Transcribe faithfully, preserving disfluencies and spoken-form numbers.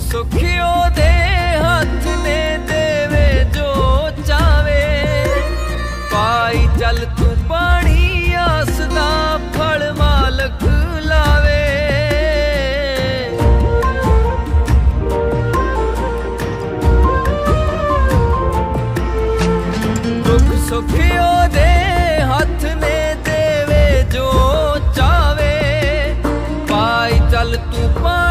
ਸੁਖਿਓ ਦੇ ਹੱਥ ਨੇ ਦੇਵੇ ਜੋ ਚਾਵੇ। ਪਾਈ ਚੱਲ ਤੂੰ ਪਾਣੀ ਆਸ ਦਾ ਫਲ ਮਾਲਕ ਲਾਵੇ। ਦੁੱਖ ਸੁਖਿਓ ਦੇ ਹੱਥ ਨੇ ਦੇਵੇ ਜੋ ਚਾਵੇ। ਪਾਈ ਚੱਲ ਤੂੰ